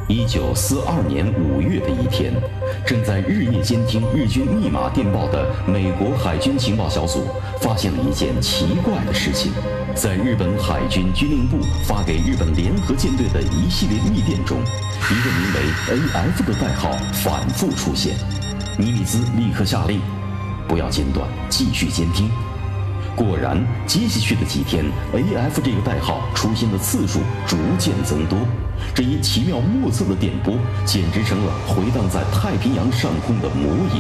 1942年5月的一天，正在日夜监听日军密码电报的美国海军情报小组发现了一件奇怪的事情：在日本海军军令部发给日本联合舰队的一系列密电中，一个名为 AF 的代号反复出现。尼米兹立刻下令，不要间断，继续监听。果然，接下去的几天 ，AF 这个代号出现的次数逐渐增多。这一奇妙莫测的电波，简直成了回荡在太平洋上空的魔影。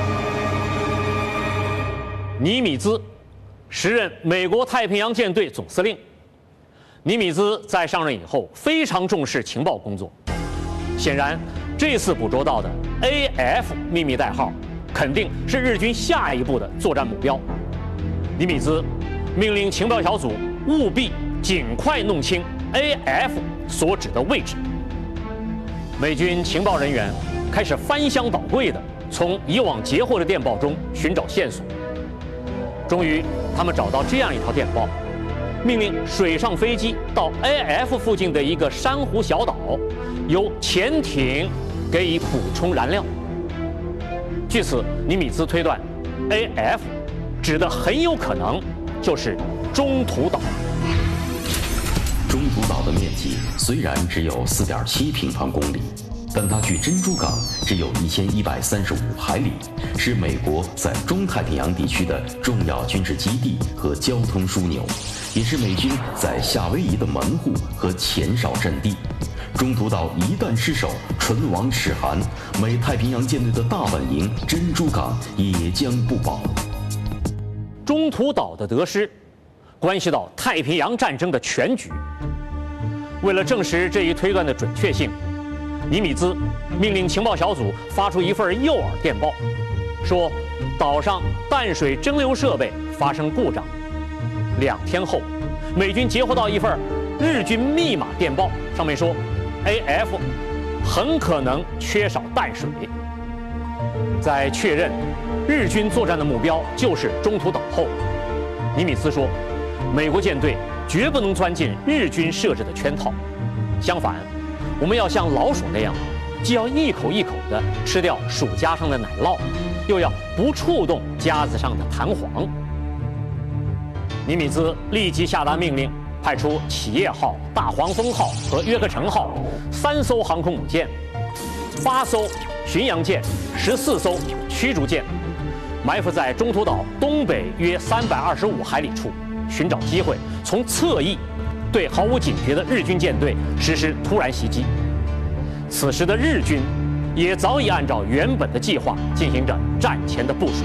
尼米兹，时任美国太平洋舰队总司令。尼米兹在上任以后非常重视情报工作，显然，这次捕捉到的 AF 秘密代号，肯定是日军下一步的作战目标。尼米兹命令情报小组务必尽快弄清 AF 所指的位置。美军情报人员开始翻箱倒柜地从以往截获的电报中寻找线索。终于，他们找到这样一条电报，命令水上飞机到 AF 附近的一个珊瑚小岛，由潜艇给予补充燃料。据此，尼米兹推断 ，AF 指的很有可能就是中途岛。 中途岛的面积虽然只有4.7平方公里，但它距珍珠港只有1135海里，是美国在中太平洋地区的重要军事基地和交通枢纽，也是美军在夏威夷的门户和前哨阵地。中途岛一旦失守，唇亡齿寒，美太平洋舰队的大本营珍珠港也将不保。 中途岛的得失，关系到太平洋战争的全局。为了证实这一推断的准确性，尼米兹命令情报小组发出一份诱饵电报，说岛上淡水蒸馏设备发生故障。2天后，美军截获到一份日军密码电报，上面说 AF 很可能缺少淡水。在确认日军作战的目标就是中途岛后，尼米兹说，美国舰队绝不能钻进日军设置的圈套，相反，我们要像老鼠那样，既要一口一口地吃掉鼠夹上的奶酪，又要不触动夹子上的弹簧。尼米兹立即下达命令，派出企业号、大黄蜂号和约克城号3艘航空母舰，8艘巡洋舰，14艘驱逐舰，埋伏在中途岛东北约325海里处，寻找机会从侧翼对毫无警觉的日军舰队实施突然袭击。此时的日军也早已按照原本的计划进行着战前的部署。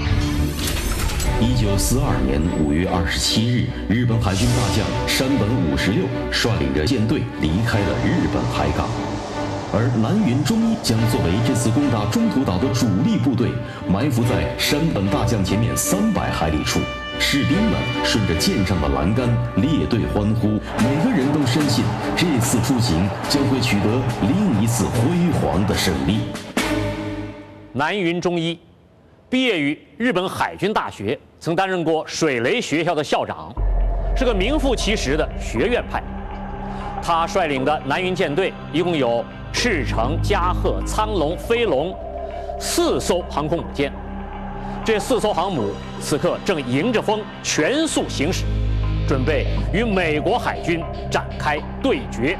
1942年5月27日，日本海军大将山本五十六率领着舰队离开了日本海港，而南云忠一将作为这次攻打中途岛的主力部队，埋伏在山本大将前面300海里处。士兵们顺着舰上的栏杆列队欢呼，每个人都深信这次出行将会取得另一次辉煌的胜利。 南云忠一毕业于日本海军大学，曾担任过水雷学校的校长，是个名副其实的学院派。他率领的南云舰队一共有赤城、加贺、苍龙、飞龙4艘航空母舰。这4艘航母此刻正迎着风全速行驶，准备与美国海军展开对决。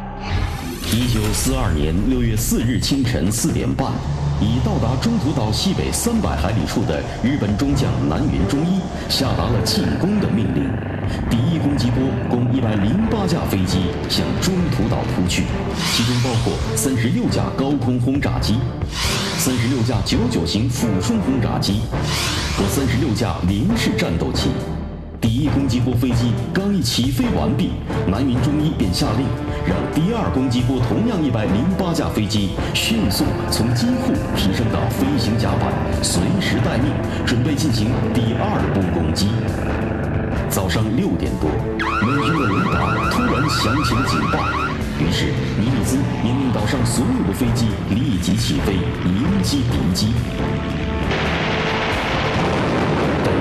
1942年6月4日清晨4点半，已到达中途岛西北300海里处的日本中将南云忠一下达了进攻的命令。第一攻击波共108架飞机向中途岛扑去，其中包括36架高空轰炸机、36架99型俯冲轰炸机和36架零式战斗机。第一攻击波飞机刚一起飞完毕，南云忠一便下令，让第二攻击波同样108架飞机迅速从机库提升到飞行甲板，随时待命，准备进行第2波攻击。早上6点多，美军的雷达突然响起了警报，于是尼米兹命令岛上所有的飞机立即起飞，迎击敌机。但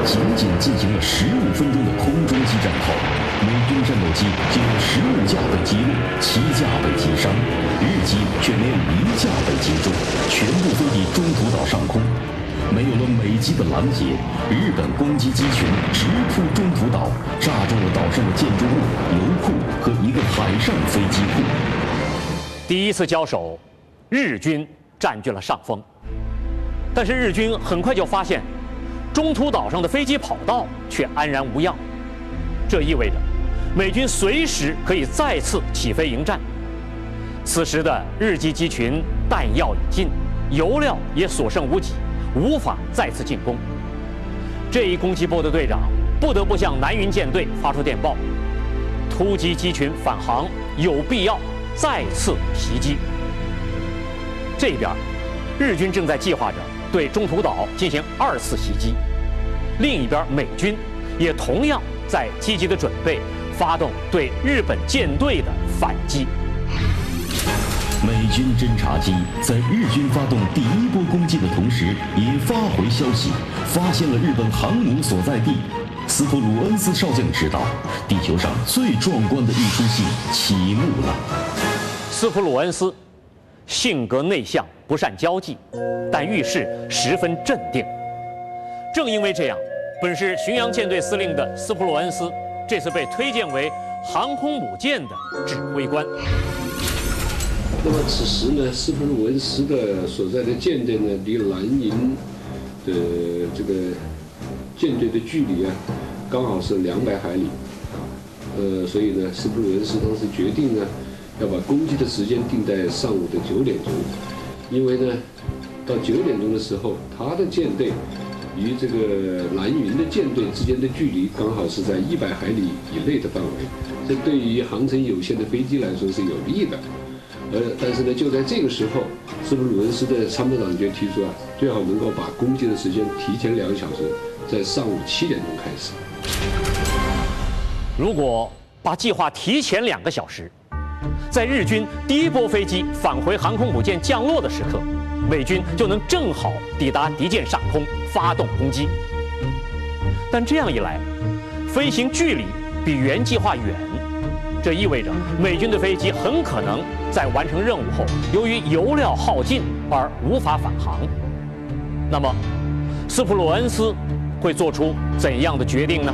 仅仅进行了15分钟的空中激战后，美军战斗机就有15架被击落，7架被击伤，日机却没有1架被击中，全部飞抵中途岛上空。没有了美机的拦截，日本攻击机群直扑中途岛，炸中了岛上的建筑物、油库和一个海上飞机库。 第一次交手，日军占据了上风，但是日军很快就发现，中途岛上的飞机跑道却安然无恙，这意味着美军随时可以再次起飞迎战。此时的日机机群弹药已尽，油料也所剩无几，无法再次进攻。这一攻击波的队长不得不向南云舰队发出电报，突击机群返航，有必要再次袭击。这边，日军正在计划着对中途岛进行2次袭击，另一边美军也同样在积极的准备发动对日本舰队的反击。 美军侦察机在日军发动第1波攻击的同时，也发回消息，发现了日本航母所在地。斯普鲁恩斯少将知道，地球上最壮观的一出戏启幕了。 斯普鲁恩斯性格内向，不善交际，但遇事十分镇定。正因为这样，本是巡洋舰队司令的斯普鲁恩斯，这次被推荐为航空母舰的指挥官。 那么此时呢，斯普鲁恩斯的所在的舰队呢，离南营的这个舰队的距离啊，刚好是200海里。所以呢，斯普鲁恩斯当时决定呢，要把攻击的时间定在上午的9点钟，因为呢，到9点钟的时候，他的舰队与这个南云的舰队之间的距离刚好是在100海里以内的范围，这对于航程有限的飞机来说是有利的。但是呢，就在这个时候，斯普鲁恩斯的参谋长就提出啊，最好能够把攻击的时间提前2小时，在上午7点钟开始。 如果把计划提前2个小时，在日军第1波飞机返回航空母舰降落的时刻，美军就能正好抵达敌舰上空发动攻击。但这样一来，飞行距离比原计划远，这意味着美军的飞机很可能在完成任务后，由于油料耗尽而无法返航。那么，斯普鲁恩斯会做出怎样的决定呢？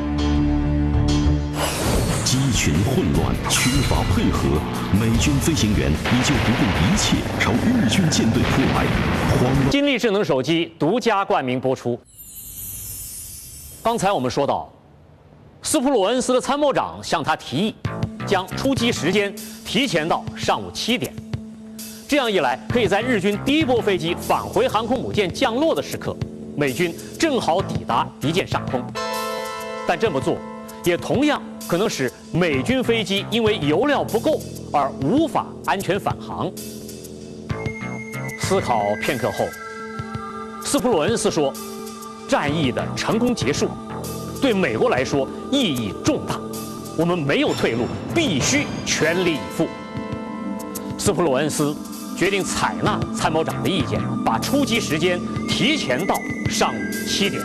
机群混乱，缺乏配合，美军飞行员依旧不顾一切朝日军舰队扑来。慌乱。 金立智能手机独家冠名播出。刚才我们说到，斯普鲁恩斯的参谋长向他提议，将出击时间提前到上午7点。这样一来，可以在日军第1波飞机返回航空母舰降落的时刻，美军正好抵达敌舰上空。但这么做，也同样可能使美军飞机因为油料不够而无法安全返航。思考片刻后，斯普鲁恩斯说：“战役的成功结束，对美国来说意义重大，我们没有退路，必须全力以赴。”斯普鲁恩斯决定采纳参谋长的意见，把出击时间提前到上午7点。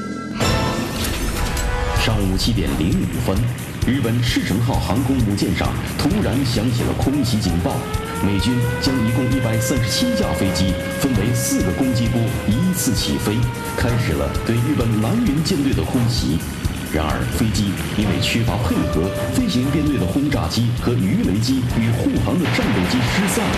上午7点05分，日本赤城号航空母舰上突然响起了空袭警报，美军将一共137架飞机分为4个攻击波依次起飞，开始了对日本南云舰队的空袭。然而，飞机因为缺乏配合，飞行编队的轰炸机和鱼雷机与护航的战斗机失散。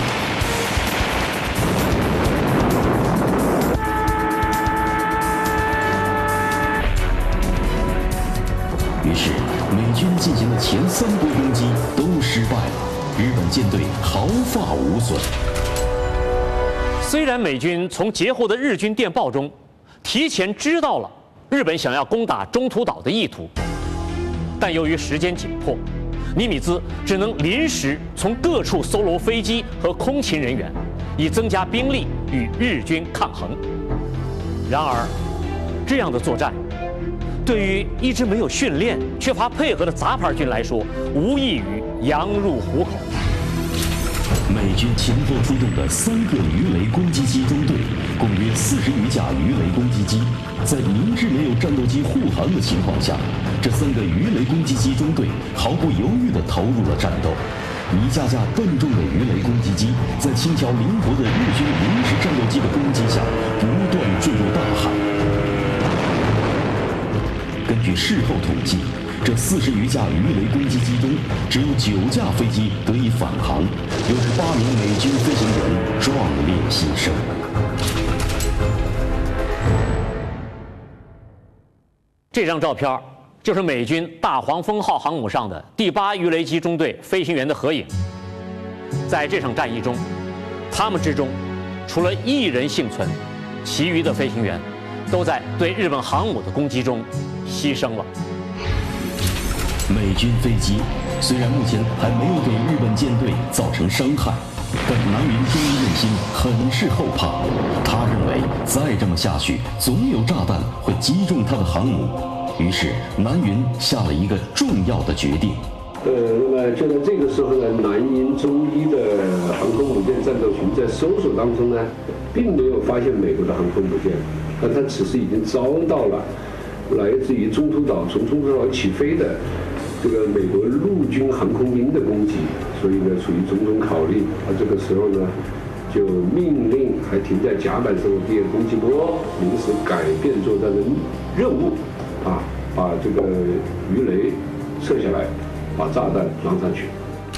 于是，美军进行的前3波攻击都失败了，日本舰队毫发无损。 虽然美军从截获的日军电报中提前知道了日本想要攻打中途岛的意图，但由于时间紧迫，尼米兹只能临时从各处搜罗飞机和空勤人员，以增加兵力与日军抗衡。然而，这样的作战对于一支没有训练、缺乏配合的杂牌军来说，无异于羊入虎口。 美军前后出动的3个鱼雷攻击机中队，共约40余架鱼雷攻击机，在明知没有战斗机护航的情况下，这3个鱼雷攻击机中队毫不犹豫地投入了战斗。一架架笨重的鱼雷攻击机，在轻巧灵活的日军临时战斗机的攻击下，不断坠入大海。根据事后统计，这40余架鱼雷攻击机中，只有9架飞机得以返航，68名美军飞行员壮烈牺牲。 这张照片就是美军大黄蜂号航母上的第8鱼雷机中队飞行员的合影。在这场战役中，他们之中除了1人幸存，其余的飞行员都在对日本航母的攻击中牺牲了。 美军飞机虽然目前还没有给日本舰队造成伤害，但南云忠一内心很是后怕。他认为再这么下去，总有炸弹会击中他的航母。于是南云下了一个重要的决定。 那么就在这个时候呢，南云忠一的航空母舰战斗群在搜索当中呢，并没有发现美国的航空母舰，但他此时已经遭到了来自于中途岛从中途岛起飞的这个美国陆军航空兵的攻击，所以呢，出于种种考虑，他这个时候呢，就命令还停在甲板上的第2攻击波临时改变作战的任务，把这个鱼雷撤下来，把炸弹装上去。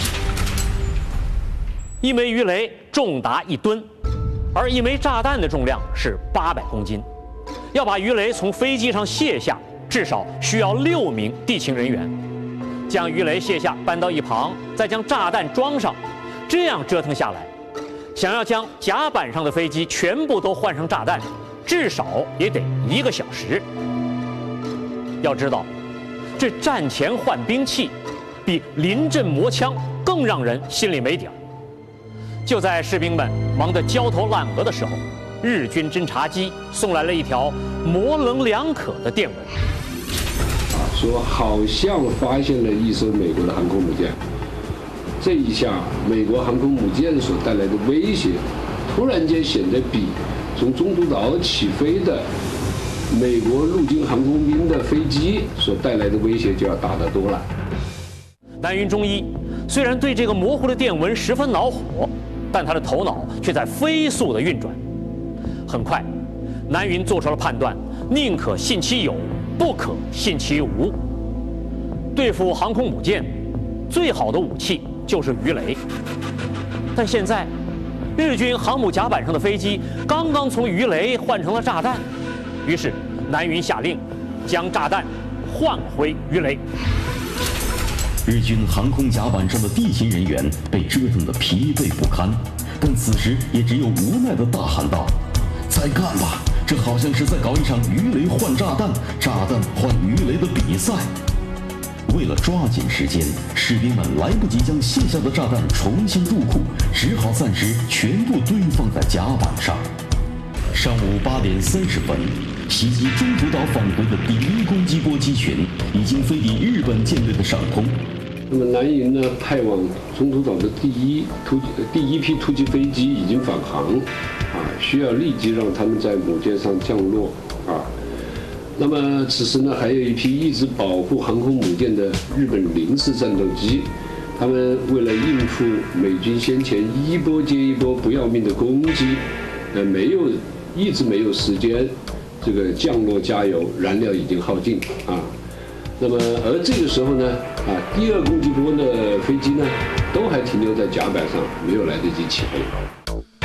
1枚鱼雷重达1吨，而1枚炸弹的重量是800公斤。要把鱼雷从飞机上卸下，至少需要6名地勤人员。将鱼雷卸下，搬到一旁，再将炸弹装上，这样折腾下来，想要将甲板上的飞机全部都换上炸弹，至少也得1个小时。要知道，这战前换兵器，比临阵磨枪更让人心里没底儿。就在士兵们忙得焦头烂额的时候，日军侦察机送来了一条模棱两可的电文， 说好像发现了一艘美国的航空母舰。这一下，美国航空母舰所带来的威胁，突然间显得比从中途岛起飞的美国陆军航空兵的飞机所带来的威胁就要大得多了。 南云忠一虽然对这个模糊的电文十分恼火，但他的头脑却在飞速地运转。很快，南云做出了判断：宁可信其有，不可信其无。对付航空母舰，最好的武器就是鱼雷。但现在，日军航母甲板上的飞机刚刚从鱼雷换成了炸弹，于是南云下令将炸弹换回鱼雷。 日军航空甲板上的地勤人员被折腾得疲惫不堪，但此时也只有无奈地大喊道：“再干吧！这好像是在搞一场鱼雷换炸弹、炸弹换鱼雷的比赛。”为了抓紧时间，士兵们来不及将卸下的炸弹重新入库，只好暂时全部堆放在甲板上。上午8点30分，袭击中途岛返回的第1攻击波机群已经飞抵日本舰队的上空。 那么南营呢，派往中途岛的第一批突击飞机已经返航，需要立即让他们在母舰上降落，那么此时呢，还有一批一直保护航空母舰的日本零式战斗机，他们为了应付美军先前一波接一波不要命的攻击，一直没有时间这个降落加油，燃料已经耗尽那么而这个时候呢，第2攻击波的飞机呢，都还停留在甲板上，没有来得及起飞。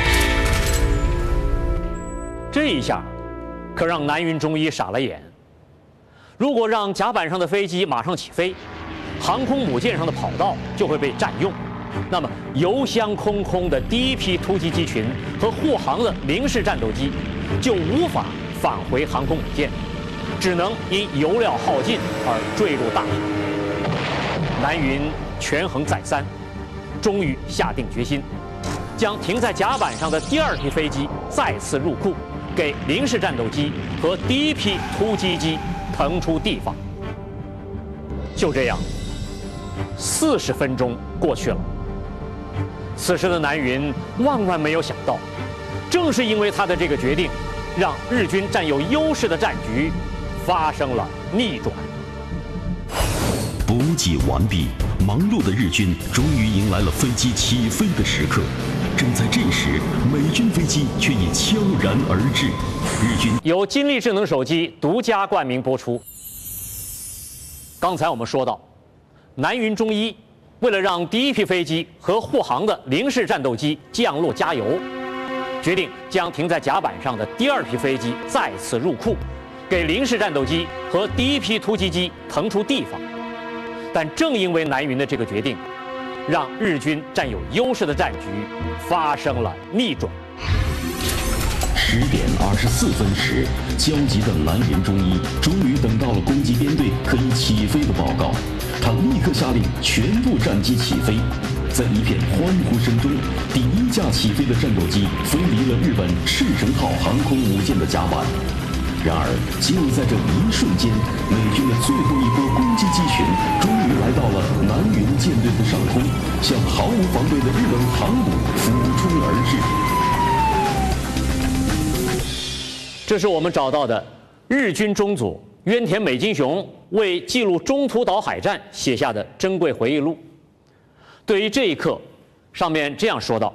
这一下，可让南云忠一傻了眼。如果让甲板上的飞机马上起飞，航空母舰上的跑道就会被占用，那么油箱空空的第1批突击机群和护航的零式战斗机就无法返回航空母舰，只能因油料耗尽而坠入大海。南云权衡再三，终于下定决心，将停在甲板上的第2批飞机再次入库，给零式战斗机和第1批突击机腾出地方。就这样，40分钟过去了。此时的南云万万没有想到，正是因为他的这个决定， 让日军占有优势的战局发生了逆转。 补给完毕，忙碌的日军终于迎来了飞机起飞的时刻。正在这时，美军飞机却已悄然而至。日军由金立智能手机独家冠名播出。刚才我们说到，南云忠一为了让第一批飞机和护航的零式战斗机降落加油，决定将停在甲板上的第二批飞机再次入库，给零式战斗机和第一批突击机腾出地方。但正因为南云的这个决定，让日军占有优势的战局发生了逆转。 10点24分时，焦急的南云忠一终于等到了攻击编队可以起飞的报告。他立刻下令全部战机起飞。在一片欢呼声中，第一架起飞的战斗机飞离了日本赤城号航空母舰的甲板。然而，就在这一瞬间，美军的最后一波攻击机群终于来到了南云舰队的上空，向毫无防备的日本航母俯冲而至。 这是我们找到的日军中佐渊田美金雄为记录中途岛海战写下的珍贵回忆录。对于这一刻，上面这样说道：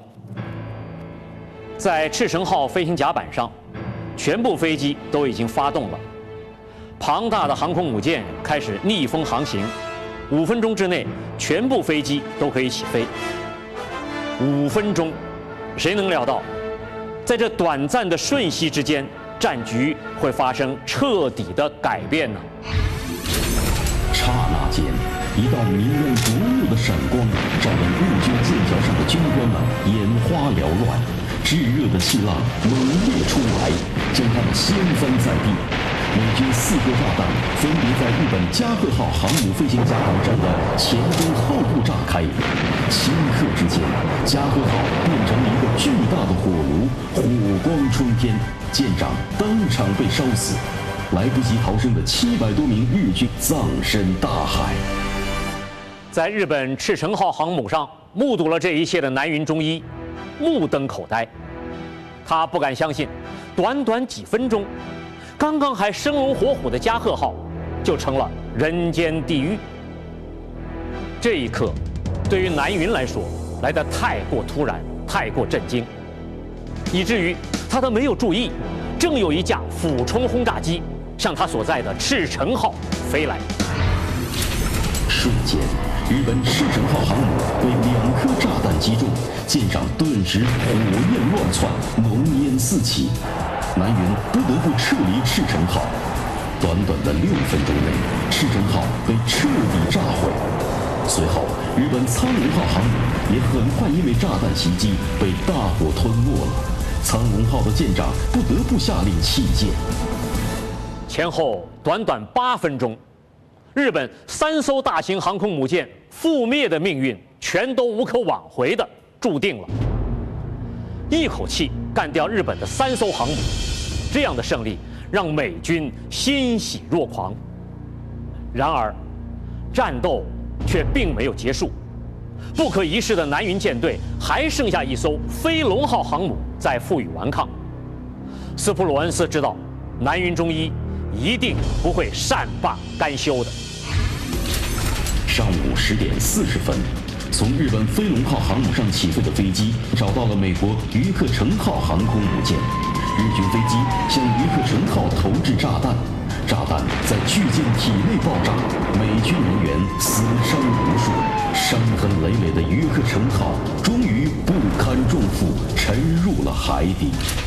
在赤城号飞行甲板上，全部飞机都已经发动了，庞大的航空母舰开始逆风航行，5分钟之内，全部飞机都可以起飞。5分钟，谁能料到，在这短暂的瞬息之间，战局会发生彻底的改变呢？ 刹那间，一道明亮夺目的闪光照得日军舰桥上的军官们眼花缭乱，炙热的气浪猛烈冲来，将他们掀翻在地。美军4颗炸弹分别在日本加贺号航母飞行甲板上的前跟后部炸开，顷刻之间，加贺号变成了一个巨大的火炉，火光冲天，舰长当场被烧死，来不及逃生的700多名日军葬身大海。 在日本赤城号航母上目睹了这一切的南云忠一目瞪口呆，他不敢相信，短短几分钟，刚刚还生龙活虎的加贺号就成了人间地狱。这一刻，对于南云来说来得太过突然，太过震惊，以至于他都没有注意，正有一架俯冲轰炸机向他所在的赤城号飞来。 瞬间，日本赤城号航母被2颗炸弹击中，舰上顿时火焰乱窜，浓烟四起。南云不得不撤离赤城号。短短的6分钟内，赤城号被彻底炸毁。随后，日本苍龙号航母也很快因为炸弹袭击被大火吞没了。苍龙号的舰长不得不下令弃舰。 前后短短8分钟，日本3艘大型航空母舰覆灭的命运全都无可挽回的注定了。一口气干掉日本的3艘航母，这样的胜利让美军欣喜若狂。然而，战斗却并没有结束，不可一世的南云舰队还剩下一艘飞龙号航母在负隅顽抗。斯普鲁恩斯知道，南云忠一一定不会善罢甘休的。 上午10点40分，从日本飞龙号航母上起飞的飞机找到了美国鱼克城号航空母舰。日军飞机向鱼克城号投掷炸弹，炸弹在巨舰体内爆炸，美军人员死伤无数，伤痕累累的鱼克城号终于不堪重负沉入了海底。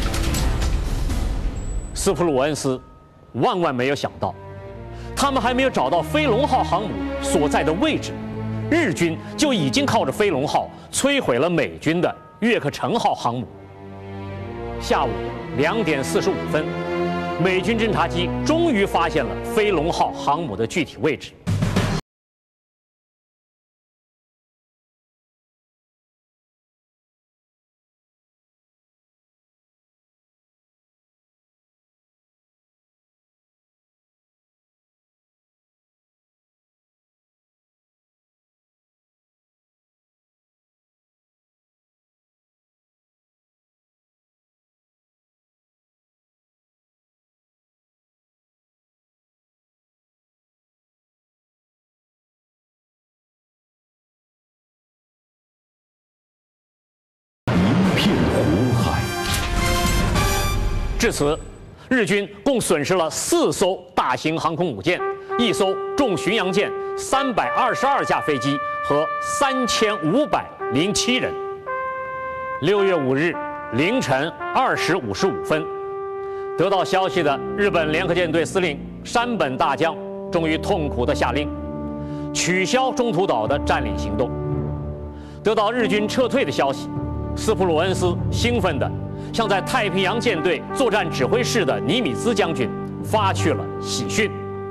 斯普鲁恩斯万万没有想到，他们还没有找到飞龙号航母所在的位置，日军就已经靠着飞龙号摧毁了美军的约克城号航母。下午2点45分，美军侦察机终于发现了飞龙号航母的具体位置。 至此，日军共损失了4艘大型航空母舰、1艘重巡洋舰、322架飞机和3507人。6月5日凌晨2时55分，得到消息的日本联合舰队司令山本大将终于痛苦地下令取消中途岛的占领行动。得到日军撤退的消息，斯普鲁恩斯兴奋地向在太平洋舰队作战指挥室的尼米兹将军发去了喜讯。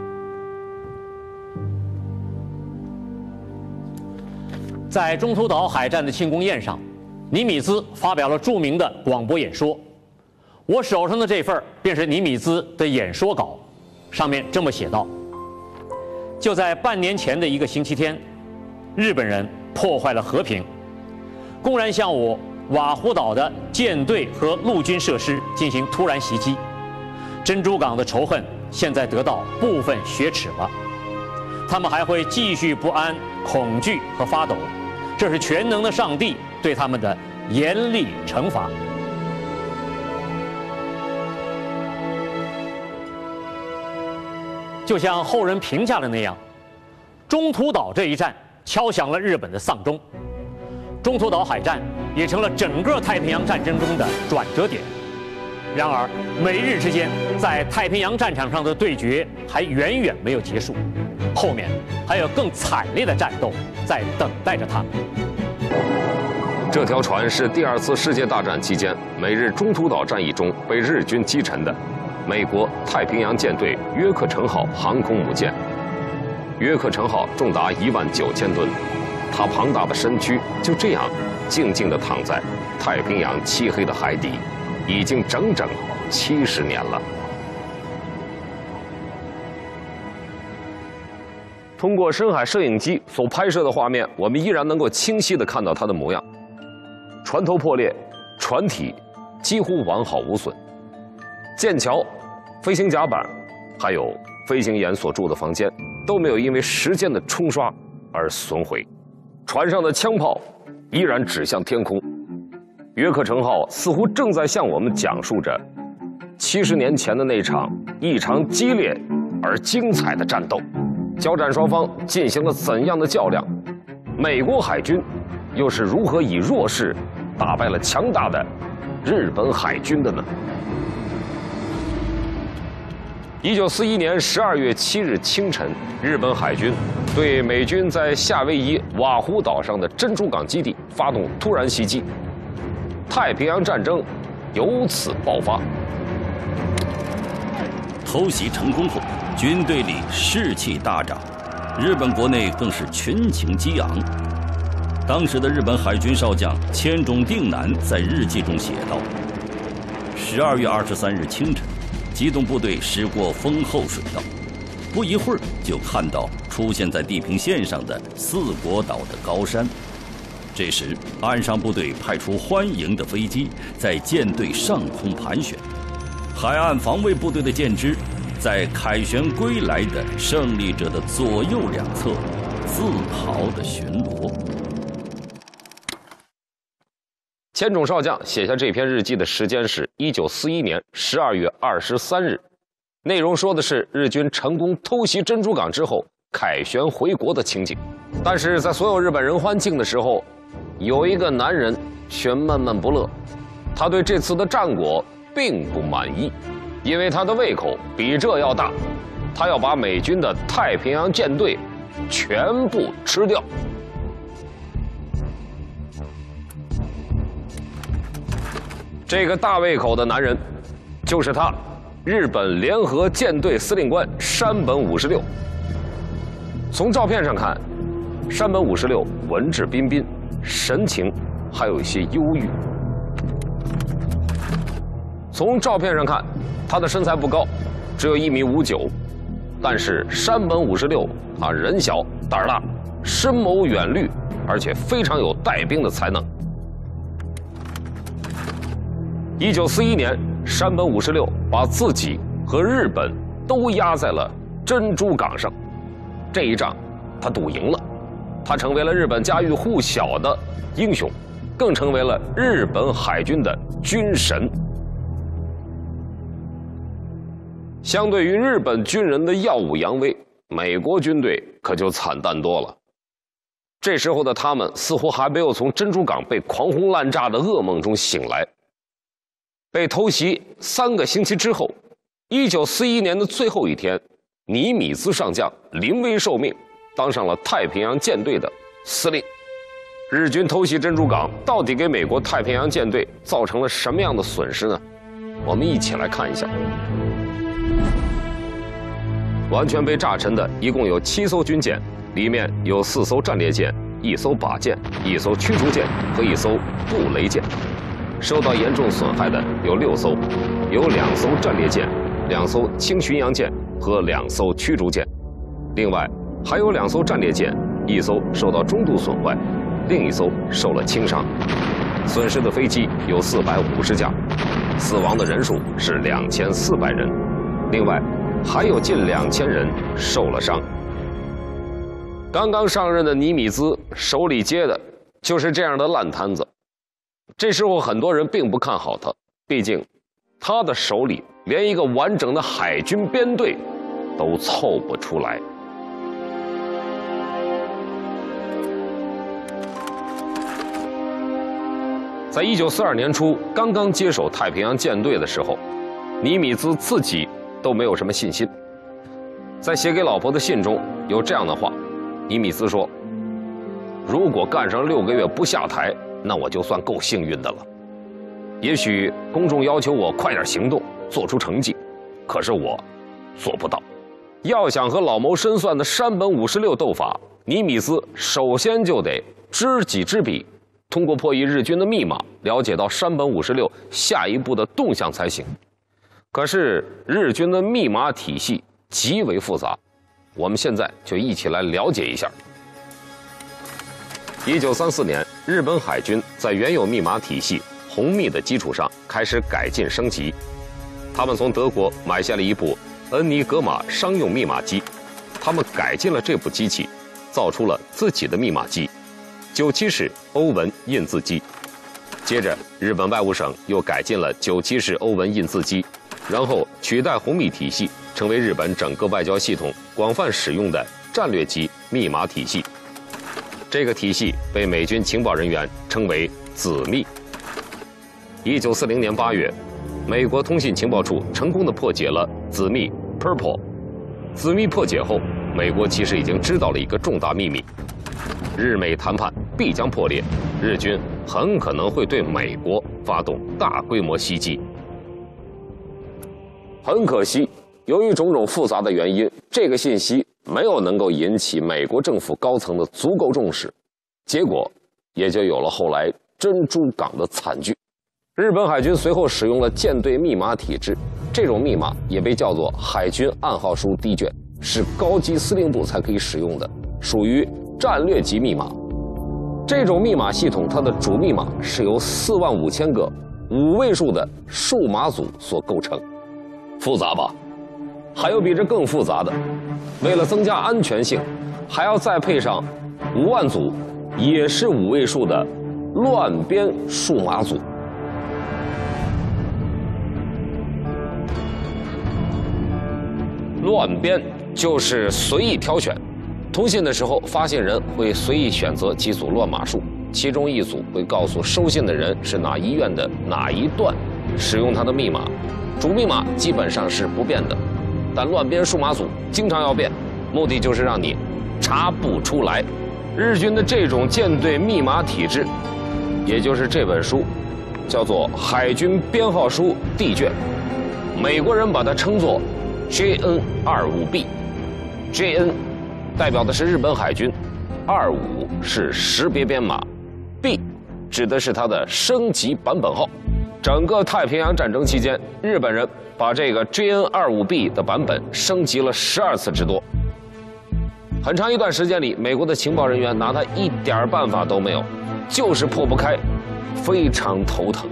在中途岛海战的庆功宴上，尼米兹发表了著名的广播演说。我手上的这份便是尼米兹的演说稿，上面这么写道：就在半年前的一个星期天，日本人破坏了和平，公然向我瓦胡岛的舰队和陆军设施进行突然袭击。珍珠港的仇恨现在得到部分雪耻了，他们还会继续不安、恐惧和发抖，这是全能的上帝对他们的严厉惩罚。就像后人评价的那样，中途岛这一战敲响了日本的丧钟，中途岛海战也成了整个太平洋战争中的转折点。然而，美日之间在太平洋战场上的对决还远远没有结束，后面还有更惨烈的战斗在等待着他们。 这条船是第2次世界大战期间美日中途岛战役中被日军击沉的美国太平洋舰队约克城号航空母舰。约克城号重达19000吨，它庞大的身躯就这样静静地躺在太平洋漆黑的海底，已经整整70年了。通过深海摄影机所拍摄的画面，我们依然能够清晰地看到它的模样。船头破裂，船体几乎完好无损，舰桥、飞行甲板，还有飞行员所住的房间都没有因为时间的冲刷而损毁。船上的枪炮依然指向天空。约克城号似乎正在向我们讲述着70年前的那场异常激烈而精彩的战斗。交战双方进行了怎样的较量？美国海军又是如何以弱势打败了强大的日本海军的呢？1941年12月7日清晨，日本海军对美军在夏威夷瓦胡岛上的珍珠港基地发动突然袭击，太平洋战争由此爆发。 偷袭成功后，军队里士气大涨，日本国内更是群情激昂。当时的日本海军少将千种定男在日记中写道：12月23日清晨，机动部队驶过丰厚水道，不一会儿就看到出现在地平线上的四国岛的高山。这时，岸上部队派出欢迎的飞机在舰队上空盘旋，海岸防卫部队的舰只在凯旋归来的胜利者的左右两侧自豪地巡逻。 千种少将写下这篇日记的时间是1941年12月23日，内容说的是日军成功偷袭珍珠港之后凯旋回国的情景。但是在所有日本人欢庆的时候，有一个男人却闷闷不乐，他对这次的战果并不满意，因为他的胃口比这要大，他要把美军的太平洋舰队全部吃掉。这个大胃口的男人，就是他，日本联合舰队司令官山本五十六。从照片上看，山本五十六文质彬彬，神情还有一些忧郁。从照片上看，他的身材不高，只有1.59米，但是山本五十六他人小胆儿大，深谋远虑，而且非常有带兵的才能。1941年，山本五十六把自己和日本都压在了珍珠港上，这一仗他赌赢了，他成为了日本家喻户晓的英雄，更成为了日本海军的军神。 相对于日本军人的耀武扬威，美国军队可就惨淡多了。这时候的他们似乎还没有从珍珠港被狂轰滥炸的噩梦中醒来。被偷袭3个星期之后，1941年的最后一天，尼米兹上将临危受命，当上了太平洋舰队的司令。日军偷袭珍珠港，到底给美国太平洋舰队造成了什么样的损失呢？我们一起来看一下。完全被炸沉的一共有7艘军舰，里面有4艘战列舰、1艘靶舰、1艘驱逐舰和1艘布雷舰。受到严重损害的有6艘，有2艘战列舰、2艘轻巡洋舰和2艘驱逐舰。另外还有2艘战列舰，1艘受到中度损坏，另1艘受了轻伤。损失的飞机有450架，死亡的人数是2400人。另外还有近2000人受了伤。刚刚上任的尼米兹手里接的就是这样的烂摊子。这时候很多人并不看好他，毕竟他的手里连一个完整的海军编队都凑不出来。在1942年初刚刚接手太平洋舰队的时候，尼米兹自己都没有什么信心。在写给老婆的信中有这样的话，尼米兹说：“如果干上6个月不下台，那我就算够幸运的了。也许公众要求我快点行动，做出成绩，可是我做不到。要想和老谋深算的山本56斗法，尼米兹首先就得知己知彼，通过破译日军的密码，了解到山本56下一步的动向才行。可是日军的密码体系极为复杂，我们现在就一起来了解一下。1934年，日本海军在原有密码体系红密的基础上开始改进升级。他们从德国买下了一部恩尼格玛商用密码机，他们改进了这部机器，造出了自己的密码机97式欧文印字机。接着，日本外务省又改进了97式欧文印字机，然后取代红密体系，成为日本整个外交系统广泛使用的战略级密码体系。这个体系被美军情报人员称为紫密。1940年8月，美国通信情报处成功地破解了紫密 Purple。紫密破解后，美国其实已经知道了一个重大秘密：日美谈判必将破裂，日军很可能会对美国发动大规模袭击。很可惜，由于种种复杂的原因，这个信息没有能够引起美国政府高层的足够重视，结果也就有了后来珍珠港的惨剧。日本海军随后使用了舰队密码体制，这种密码也被叫做海军暗号书D卷，是高级司令部才可以使用的，属于战略级密码。这种密码系统，它的主密码是由45000个5位数的数码组所构成。复杂吧？还有比这更复杂的，为了增加安全性，还要再配上5万组也是5位数的乱编数码组。乱编就是随意挑选，通信的时候，发信人会随意选择几组乱码数，其中一组会告诉收信的人是哪医院的哪一段，使用它的密码。主密码基本上是不变的，但乱编数码组经常要变，目的就是让你查不出来。日军的这种舰队密码体制，也就是这本书，叫做《海军编号书》D卷，美国人把它称作 JN25B。JN 代表的是日本海军，25是识别编码 ，B 指的是它的升级版本号。整个太平洋战争期间，日本人把这个 JN25B 的版本升级了12次之多。很长一段时间里，美国的情报人员拿它一点办法都没有，就是破不开，非常头疼。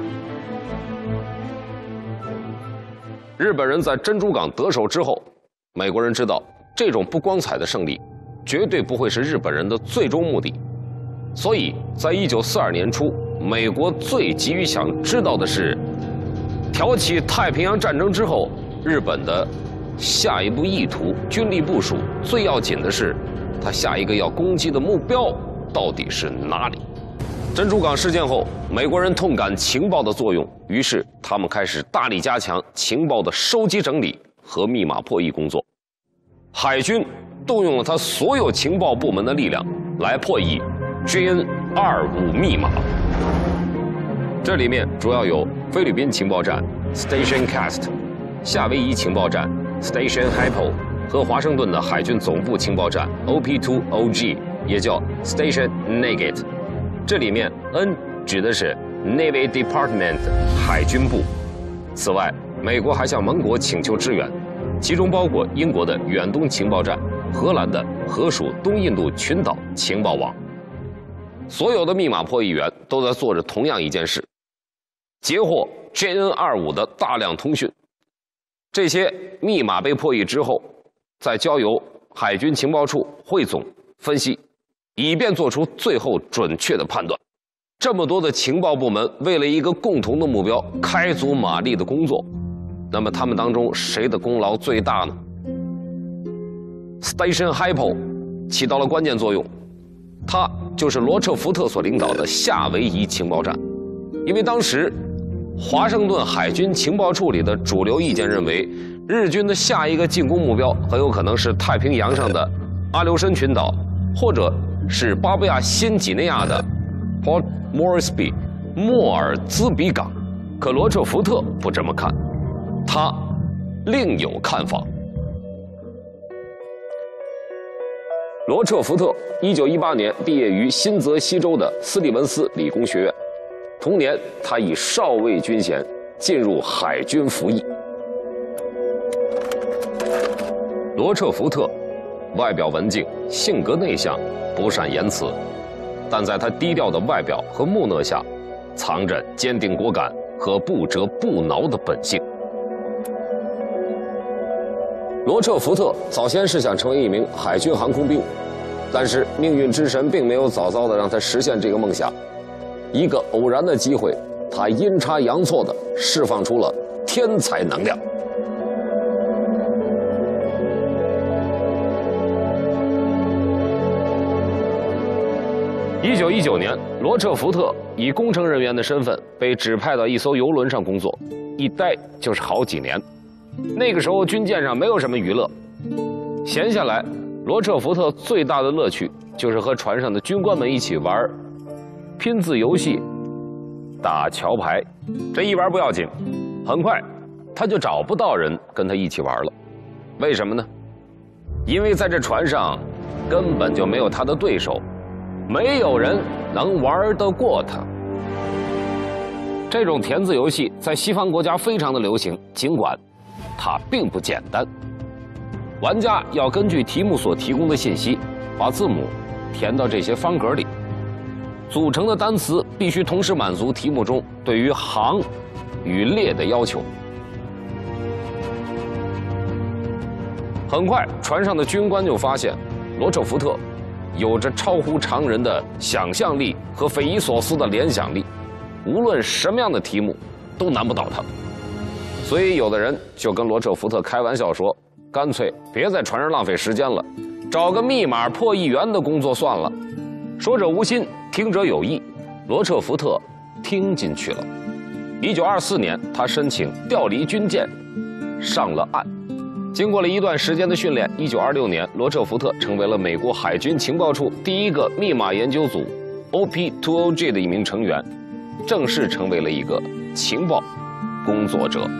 日本人在珍珠港得手之后，美国人知道这种不光彩的胜利绝对不会是日本人的最终目的，所以在1942年初，美国最急于想知道的是，挑起太平洋战争之后， 日本的下一步意图、军力部署，最要紧的是，他下一个要攻击的目标到底是哪里？珍珠港事件后，美国人痛感情报的作用，于是他们开始大力加强情报的收集整理和密码破译工作。海军动用了他所有情报部门的力量来破译 JN-25密码。这里面主要有菲律宾情报站 Station Cast、夏威夷情报站 Station Hypo 和华盛顿的海军总部情报站 OP2OG， 也叫 Station Nugget。这里面 N 指的是 Navy Department 海军部。此外，美国还向盟国请求支援，其中包括英国的远东情报站、荷兰的荷属东印度群岛情报网。所有的密码破译员都在做着同样一件事：截获 JN-25的大量通讯。这些密码被破译之后，再交由海军情报处汇总分析，以便做出最后准确的判断。这么多的情报部门为了一个共同的目标开足马力的工作，那么他们当中谁的功劳最大呢？ Station Hypo 起到了关键作用，它就是罗彻福特所领导的夏威夷情报站。因为当时华盛顿海军情报处里的主流意见认为，日军的下一个进攻目标很有可能是太平洋上的阿留申群岛，或者是巴布亚新几内亚的 Port Moresby 莫尔兹比港。可罗彻福特不这么看，他另有看法。罗彻福特1918年毕业于新泽西州的斯蒂文斯理工学院，同年他以少尉军衔进入海军服役。罗彻福特外表文静，性格内向，不善言辞，但在他低调的外表和木讷下，藏着坚定果敢和不折不挠的本性。罗彻福特早先是想成为一名海军航空兵，但是命运之神并没有早早的让他实现这个梦想。一个偶然的机会，他阴差阳错的释放出了天才能量。1919年，罗彻福特以工程人员的身份被指派到一艘游轮上工作，一待就是好几年。那个时候军舰上没有什么娱乐，闲下来，罗彻福特最大的乐趣就是和船上的军官们一起玩拼字游戏、打桥牌。这一玩不要紧，很快他就找不到人跟他一起玩了。为什么呢？因为在这船上根本就没有他的对手，没有人能玩得过他。这种填字游戏在西方国家非常的流行，尽管它并不简单。玩家要根据题目所提供的信息，把字母填到这些方格里，组成的单词必须同时满足题目中对于行与列的要求。很快，船上的军官就发现，罗彻福特有着超乎常人的想象力和匪夷所思的联想力，无论什么样的题目都难不倒他。所以有的人就跟罗彻福特开玩笑说，干脆别在船上浪费时间了，找个密码破译员的工作算了。说者无心，听者有意，罗彻福特听进去了。1924年，他申请调离军舰，上了岸。经过了一段时间的训练，1926年，罗彻福特成为了美国海军情报处第一个密码研究组 OP2OG 的一名成员，正式成为了一个情报工作者。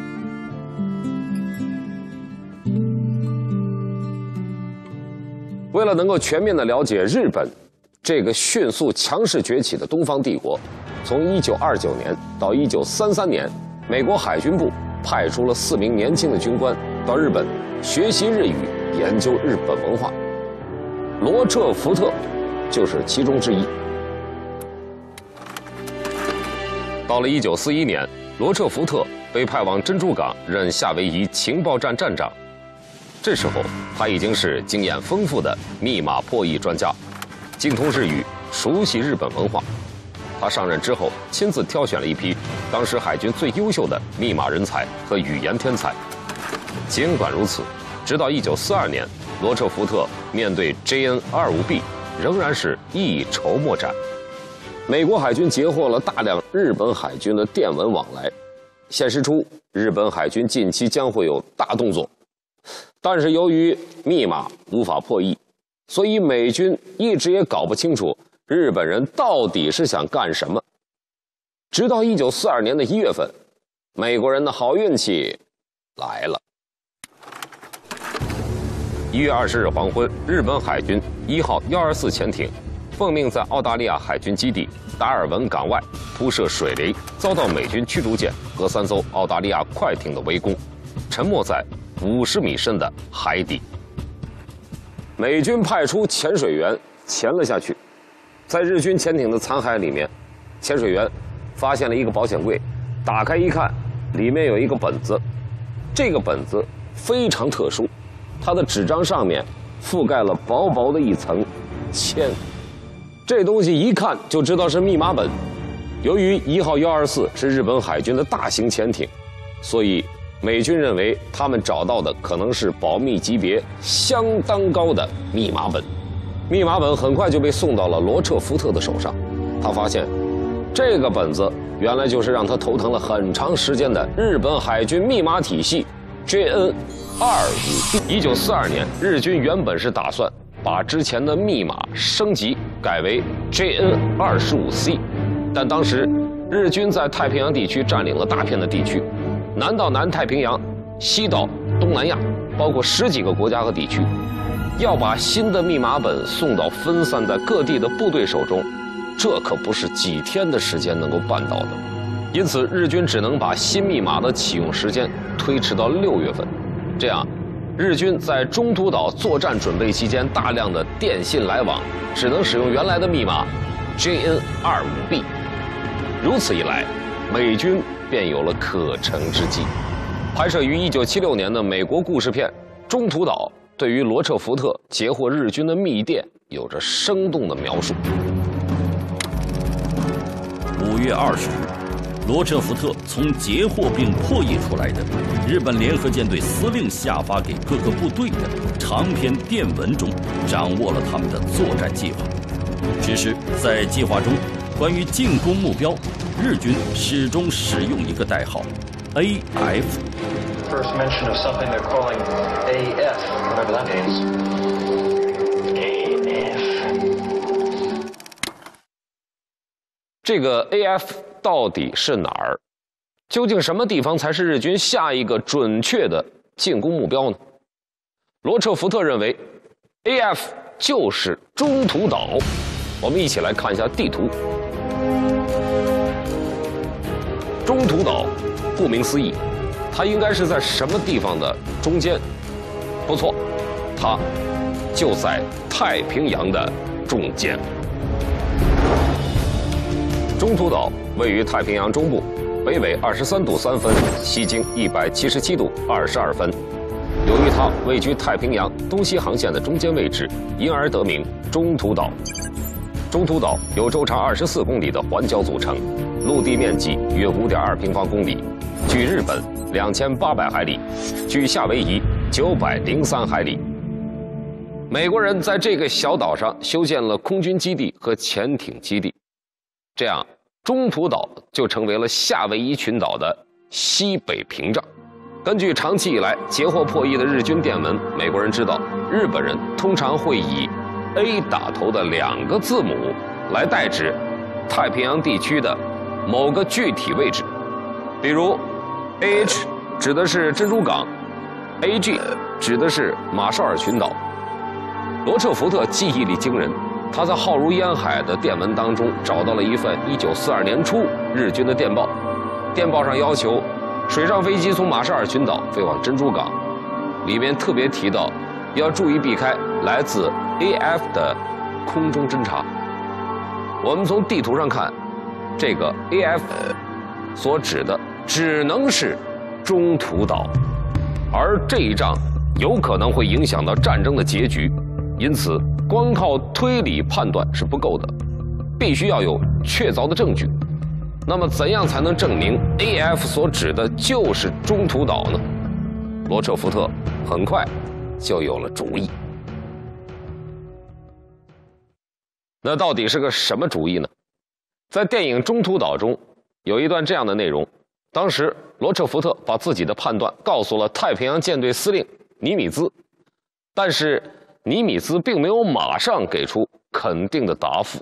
为了能够全面地了解日本这个迅速强势崛起的东方帝国，从1929年到1933年，美国海军部派出了4名年轻的军官到日本学习日语，研究日本文化。罗彻福特就是其中之一。到了1941年，罗彻福特被派往珍珠港任夏威夷情报站站长。这时候，他已经是经验丰富的密码破译专家，精通日语，熟悉日本文化。他上任之后，亲自挑选了一批当时海军最优秀的密码人才和语言天才， 尽管如此，直到1942年，罗彻福特面对 JN-25B 仍然是一筹莫展。美国海军截获了大量日本海军的电文往来，显示出日本海军近期将会有大动作。但是由于密码无法破译，所以美军一直也搞不清楚日本人到底是想干什么。直到1942年的1月份，美国人的好运气来了。1月20日黄昏，日本海军1号124潜艇奉命在澳大利亚海军基地达尔文港外铺设水雷，遭到美军驱逐舰和3艘澳大利亚快艇的围攻，沉没在50米深的海底。美军派出潜水员潜了下去，在日军潜艇的残骸里面，潜水员发现了一个保险柜，打开一看，里面有一个本子。这个本子非常特殊，它的纸张上面覆盖了薄薄的一层铅。这东西一看就知道是密码本。由于1号124是日本海军的大型潜艇，所以美军认为他们找到的可能是保密级别相当高的密码本。密码本很快就被送到了罗彻福特的手上，他发现这个本子原来就是让他头疼了很长时间的日本海军密码体系 JN-25B。1942年，日军原本是打算把之前的密码升级改为 JN-25C， 但当时日军在太平洋地区占领了大片的地区，南到南太平洋，西到东南亚，包括10几个国家和地区，要把新的密码本送到分散在各地的部队手中，这可不是几天的时间能够办到的。因此，日军只能把新密码的启用时间推迟到6月份。这样，日军在中途岛作战准备期间，大量的电信来往只能使用原来的密码 JN-25B。如此一来，美军便有了可乘之机。拍摄于1976年的美国故事片《中途岛》对于罗彻福特截获日军的密电有着生动的描述。 5月20日，罗彻福特从截获并破译出来的日本联合舰队司令下发给各个部队的长篇电文中，掌握了他们的作战计划。只是在计划中，关于进攻目标，日军始终使用一个代号 AF。 First mention of something they're calling AF, whatever that means. AF. 这个 AF 到底是哪儿？究竟什么地方才是日军下一个准确的进攻目标呢？罗彻福特认为 AF 就是中途岛。我们一起来看一下地图。中途岛，顾名思义，它应该是在什么地方的中间？不错，它就在太平洋的中间。中途岛位于太平洋中部，北纬23度3分，西经177度22分。由于它位居太平洋东西航线的中间位置，因而得名中途岛。中途岛由周长24公里的环礁组成，陆地面积约5.2平方公里，距日本2800海里，距夏威夷903海里。美国人在这个小岛上修建了空军基地和潜艇基地，这样中途岛就成为了夏威夷群岛的西北屏障。根据长期以来截获破译的日军电文，美国人知道日本人通常会以 A 打头的2个字母来代指太平洋地区的某个具体位置，比如 AH 指的是珍珠港， AG 指的是马绍尔群岛。罗彻福特记忆力惊人，他在浩如烟海的电文当中找到了一份1942年初日军的电报，电报上要求水上飞机从马绍尔群岛飞往珍珠港，里面特别提到要注意避开来自 AF 的空中侦察。我们从地图上看，这个 AF 所指的只能是中途岛，而这一仗有可能会影响到战争的结局，因此光靠推理判断是不够的，必须要有确凿的证据。那么怎样才能证明 AF 所指的就是中途岛呢？ 罗彻福特很快就有了主意。那到底是个什么主意呢？在电影《中途岛》中有一段这样的内容：当时罗彻福特把自己的判断告诉了太平洋舰队司令尼米兹，但是尼米兹并没有马上给出肯定的答复。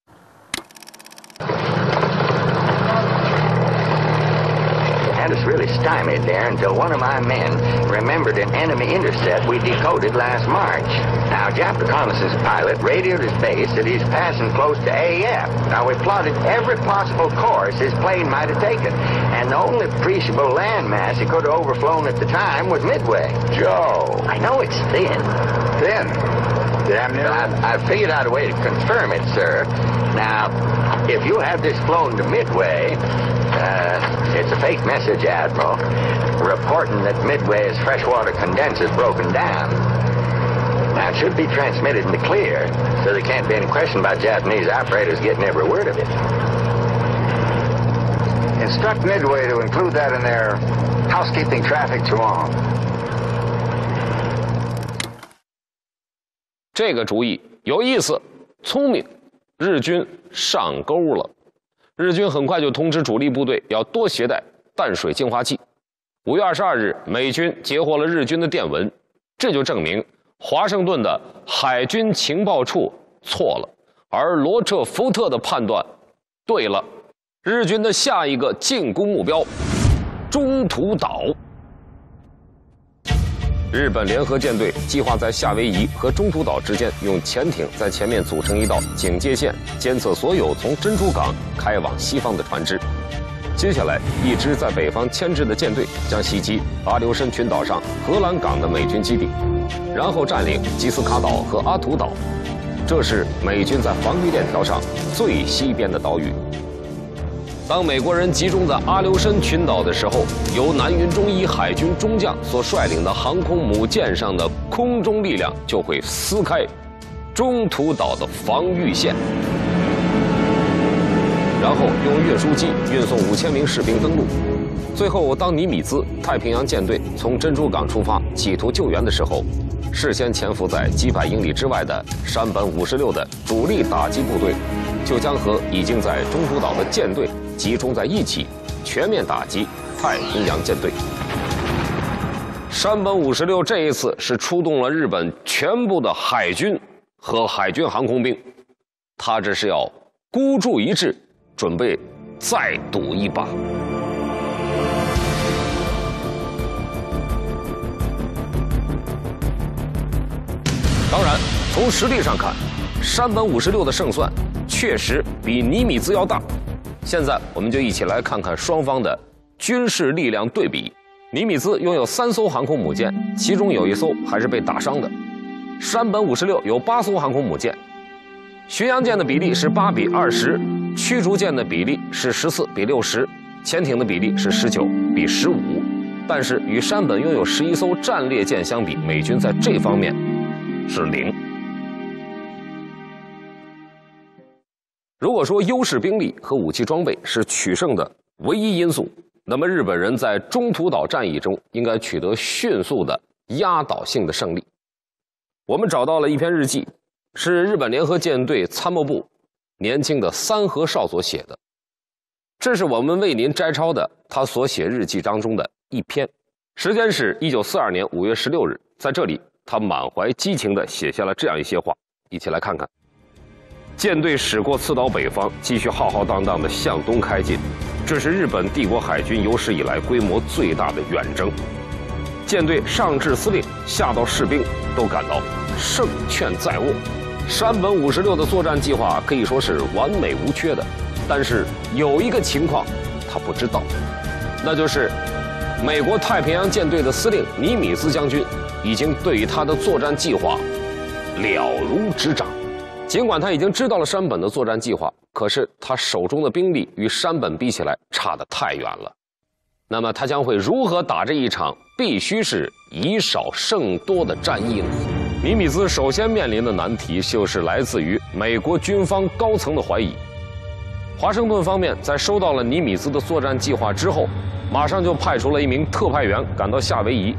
Had us really stymied there until one of my men remembered an enemy intercept we decoded last March. Now, Jap reconnaissance pilot radioed his base that he's passing close to AF. Now, we plotted every possible course his plane might have taken, and the only appreciable landmass he could have overflown at the time was Midway. Joe! I know it's thin. Thin? Damn near. I've figured out a way to confirm it, sir. Now, if you have this flown to Midway, it's a fake message, Admiral, reporting that Midway's freshwater condenser's broken down. Now, it should be transmitted in the clear, so there can't be any question about Japanese operators getting every word of it. Instruct Midway to include that in their housekeeping traffic tomorrow. 这个主意有意思，聪明，日军上钩了。日军很快就通知主力部队要多携带淡水净化器。5月22日，美军截获了日军的电文，这就证明华盛顿的海军情报处错了，而罗彻福特的判断对了。日军的下一个进攻目标，中途岛。日本联合舰队计划在夏威夷和中途岛之间用潜艇在前面组成一道警戒线，监测所有从珍珠港开往西方的船只。接下来，一支在北方牵制的舰队将袭击阿留申群岛上荷兰港的美军基地，然后占领基斯卡岛和阿图岛。这是美军在防御链条上最西边的岛屿。当美国人集中在阿留申群岛的时候，由南云忠一海军中将所率领的航空母舰上的空中力量就会撕开中途岛的防御线，然后用运输机运送5000名士兵登陆。最后，当尼米兹太平洋舰队从珍珠港出发，企图救援的时候，事先潜伏在几百英里之外的山本56的主力打击部队就将和已经在中途岛的舰队集中在一起，全面打击太平洋舰队。山本56这一次是出动了日本全部的海军和海军航空兵，他这是要孤注一掷，准备再赌一把。当然，从实力上看，山本56的胜算确实比尼米兹要大。现在我们就一起来看看双方的军事力量对比。尼米兹拥有3艘航空母舰，其中有1艘还是被打伤的。山本56有8艘航空母舰，巡洋舰的比例是8比20，驱逐舰的比例是14比60，潜艇的比例是19比15。但是与山本拥有11艘战列舰相比，美军在这方面是0。如果说优势兵力和武器装备是取胜的唯一因素，那么日本人在中途岛战役中应该取得迅速的压倒性的胜利。我们找到了一篇日记，是日本联合舰队参谋部年轻的三河少佐写的，这是我们为您摘抄的他所写日记当中的一篇，时间是1942年5月16日，在这里他满怀激情地写下了这样一些话，一起来看看。舰队驶过刺岛北方，继续浩浩荡荡地向东开进，这是日本帝国海军有史以来规模最大的远征。舰队上至司令，下到士兵，都感到胜券在握。山本56的作战计划可以说是完美无缺的，但是有一个情况他不知道，那就是美国太平洋舰队的司令尼米兹将军已经对于他的作战计划了如指掌。尽管他已经知道了山本的作战计划，可是他手中的兵力与山本比起来差得太远了。那么他将会如何打这一场必须是以少胜多的战役呢？尼米兹首先面临的难题就是来自于美国军方高层的怀疑。华盛顿方面在收到了尼米兹的作战计划之后，马上就派出了一名特派员赶到夏威夷，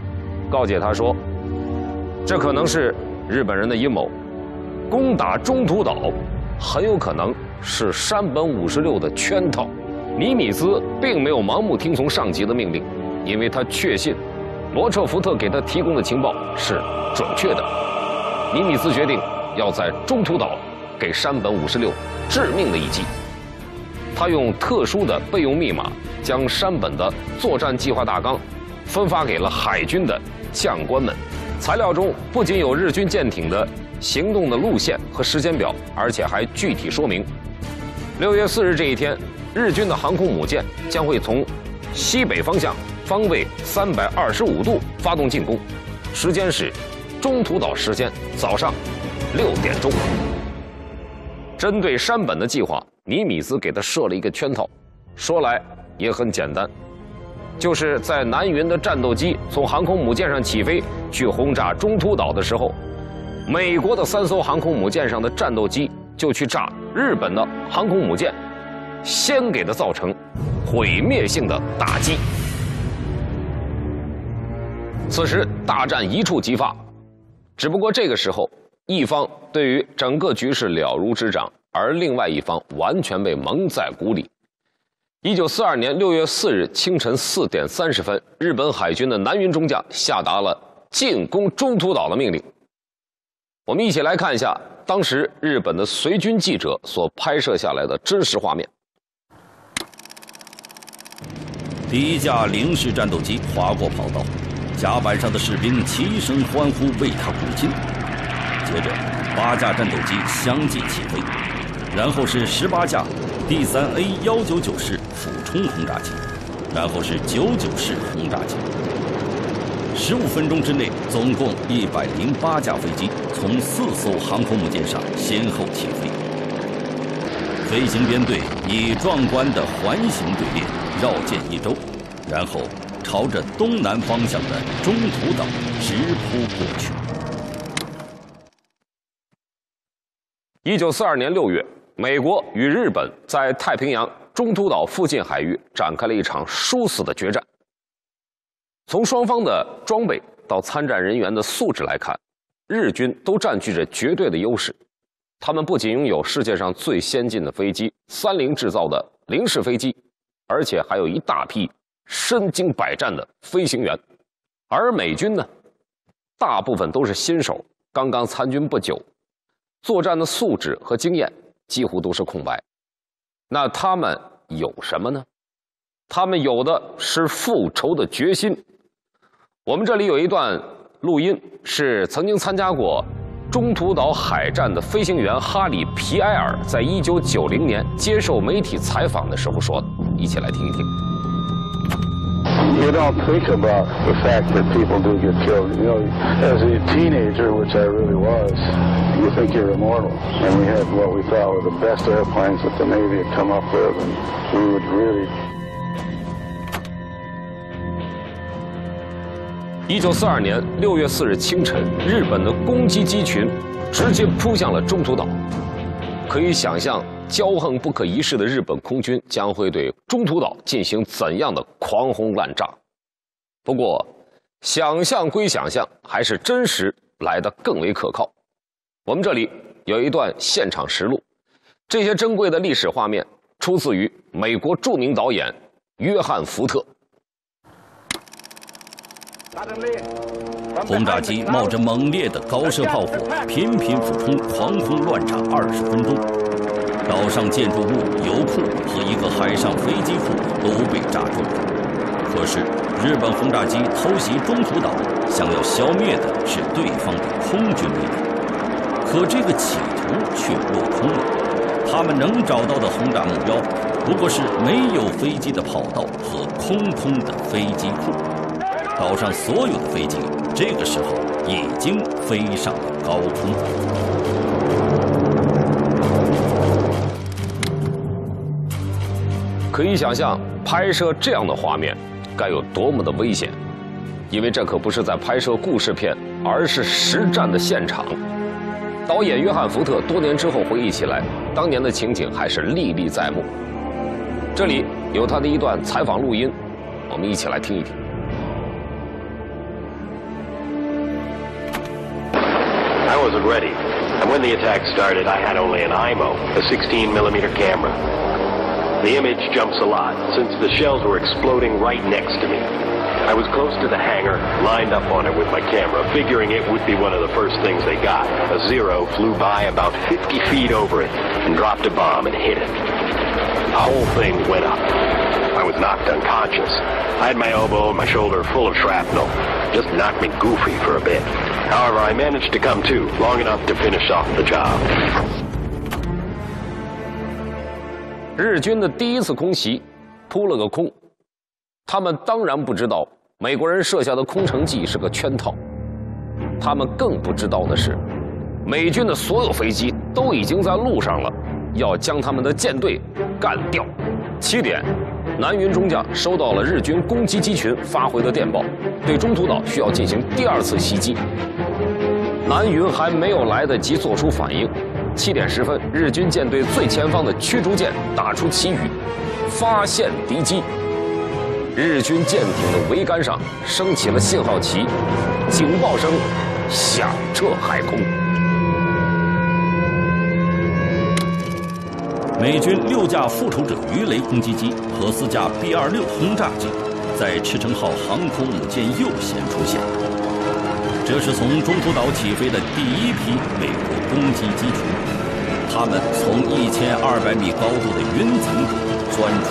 告诫他说，这可能是日本人的阴谋，攻打中途岛很有可能是山本56的圈套。尼米兹并没有盲目听从上级的命令，因为他确信罗彻福特给他提供的情报是准确的。尼米兹决定要在中途岛给山本56致命的一击。他用特殊的备用密码将山本的作战计划大纲分发给了海军的将官们。材料中不仅有日军舰艇的行动的路线和时间表，而且还具体说明6月4日这一天，日军的航空母舰将会从西北方向方位325度发动进攻，时间是中途岛时间早上6点钟。针对山本的计划，尼米兹给他设了一个圈套，说来也很简单，就是在南云的战斗机从航空母舰上起飞去轰炸中途岛的时候，美国的3艘航空母舰上的战斗机就去炸日本的航空母舰，先给它造成毁灭性的打击。此时大战一触即发，只不过这个时候一方对于整个局势了如指掌，而另外一方完全被蒙在鼓里。1942年6月4日清晨4点30分，日本海军的南云中将下达了进攻中途岛的命令。我们一起来看一下当时日本的随军记者所拍摄下来的真实画面。 第一架零式战斗机划过跑道，甲板上的士兵齐声欢呼为他鼓劲。接着8架战斗机相继起飞，然后是18架第3A 199式俯冲轰炸机，然后是99式轰炸机。15分钟之内，总共108架飞机从4艘航空母舰上先后起飞。飞行编队以壮观的环形队列绕舰一周，然后朝着东南方向的中途岛直扑过去。 1942年6月，美国与日本在太平洋中途岛附近海域展开了一场殊死的决战。从双方的装备到参战人员的素质来看，日军都占据着绝对的优势。他们不仅拥有世界上最先进的飞机，30制造的零式飞机，而且还有一大批身经百战的飞行员。而美军呢，大部分都是新手，刚刚参军不久，作战的素质和经验几乎都是空白。那他们有什么呢？他们有的是复仇的决心。我们这里有一段录音，是曾经参加过中途岛海战的飞行员哈里·皮埃尔在1990年接受媒体采访的时候说的，一起来听一听。 You don't think about the fact that people do get killed. You know, as a teenager, which I really was, you think you're immortal. And we had what we thought were the best airplanes that the Navy had come up with, and we would really. 1942年6月4日清晨，日本的攻击机群直接扑向了中途岛。可以想象，骄横不可一世的日本空军将会对中途岛进行怎样的狂轰滥炸。不过，想象归想象，还是真实来得更为可靠。我们这里有一段现场实录，这些珍贵的历史画面出自于美国著名导演约翰·福特。 轰炸机冒着猛烈的高射炮火，频频俯冲，狂轰乱炸20分钟。岛上建筑物、油库和一个海上飞机库都被炸中。可是，日本轰炸机偷袭中途岛，想要消灭的是对方的空军力量。可这个企图却落空了。他们能找到的轰炸目标，不过是没有飞机的跑道和空的飞机库。岛上所有的飞机这个时候已经飞上了高空。 可以想象，拍摄这样的画面该有多么的危险，因为这可不是在拍摄故事片，而是实战的现场。导演约翰·福特多年之后回忆起来，当年的情景还是历历在目。这里有他的一段采访录音，我们一起来听一听。 wasn't ready. And when the attack started, I had only an IMO, a 16mm camera. The image jumps a lot, since the shells were exploding right next to me. I was close to the hangar, lined up on it with my camera, figuring it would be one of the first things they got. A Zero flew by about 50 feet over it and dropped a bomb and hit it. The whole thing went up. I was knocked unconscious. I had my elbow and my shoulder full of shrapnel. Just knocked me goofy for a bit. However, I managed to come to, long enough to finish off the job. 日军的第一次空袭扑了个空，他们当然不知道美国人设下的空城计是个圈套，他们更不知道的是，美军的所有飞机都已经在路上了，要将他们的舰队干掉。7点，南云中将收到了日军攻击机群发回的电报，对中途岛需要进行第2次袭击。南云还没有来得及做出反应。7点10分，日军舰队最前方的驱逐舰打出旗语，发现敌机。日军舰艇的桅杆上升起了信号旗，警报声响彻海空。 美军6架复仇者鱼雷攻击机和4架 B-26轰炸机在赤城号航空母舰右舷出现。这是从中途岛起飞的第1批美国攻击机群，他们从1200米高度的云层中钻出。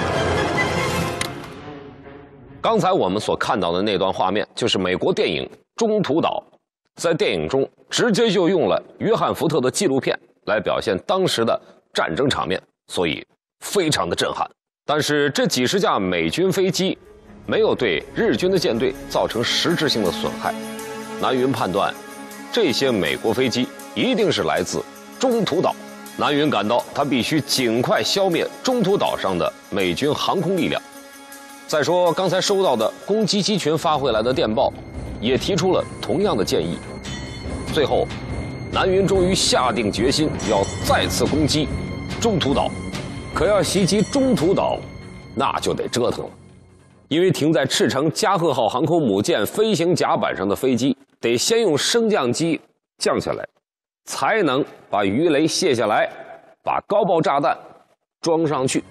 刚才我们所看到的那段画面，就是美国电影《中途岛》。在电影中，直接就用了约翰·福特的纪录片来表现当时的战争场面，所以非常的震撼。但是这几十架美军飞机没有对日军的舰队造成实质性的损害。南云判断，这些美国飞机一定是来自中途岛。南云感到他必须尽快消灭中途岛上的美军航空力量。再说，刚才收到的攻击机群发回来的电报，也提出了同样的建议。最后，南云终于下定决心要再次攻击中途岛。可要袭击中途岛，那就得折腾了，因为停在赤城加贺号航空母舰飞行甲板上的飞机，得先用升降机降下来，才能把鱼雷卸下来，把高爆炸弹装上去。